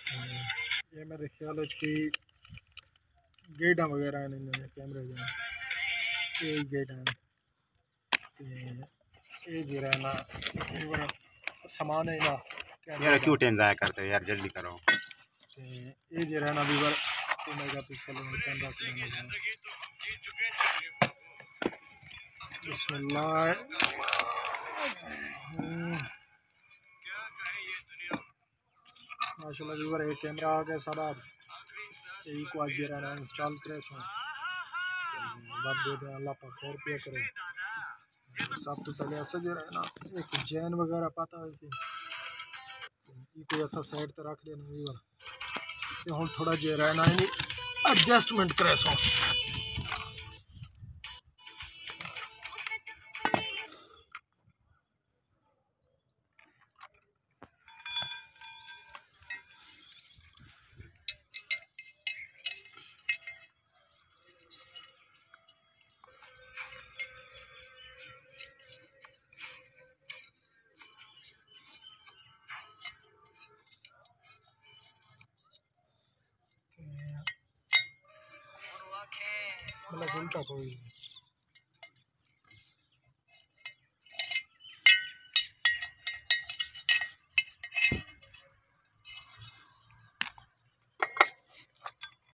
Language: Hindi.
ये मेरे ख्याल की गेटा वगैरह ने कैमरे ये गेट हैं ये जी रहना सामान है ना यार क्यों टाइम जाया करते हो यार, जल्दी करो। ये जी रहना वीवर 2 मेगापिक्सल कैमरा बिस्मिल्लाह। माशाल्लाह वीवर एक कैमरा आ गया सारा, यही को आज रहना इंस्टॉल करे सो बात दे दे अल्लाह पाक और पे करे। सब तो पहले ऐसा जो रहना एक जैन वगैरह पता है सी ये कोई ऐसा साइड तो रख लेना वीवर ये हुन थोड़ा जे रहना है एडजस्टमेंट करे सो। मतलब उल्टा कोई